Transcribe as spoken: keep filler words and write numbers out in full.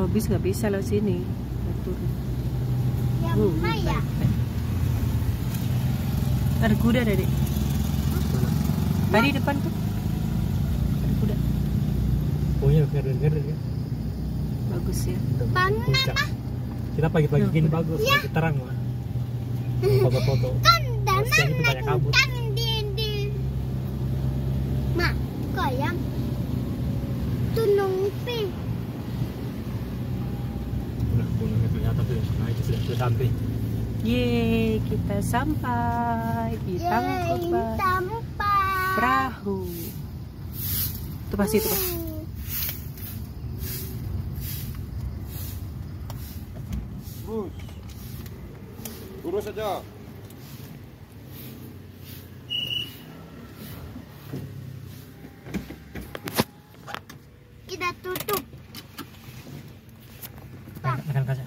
Kalau bis nggak bisa lewat sini. Turun. Yang Uh, mana ya? Ada kuda ada dek. Tadi depan tuh. Ada kuda. Oh iya, garden-garden ya. Bagus ya. Bangun Puncak. mah. Kita pagi-pagi gini Ya. bagus, pagi terang mah. Foto-foto. Kan dan Siang itu banyak kabut. kan di di. Mak, kok yang tunung pi. Udah, gunungnya kelihatan tuh. Nah itu sudah, sudah sampai. Yeay, kita sampai di Tangkuban Tampak. Perahu. Itu pasti itu. Pak. Lurus. Lurus saja. Kita tutup. Akan kasih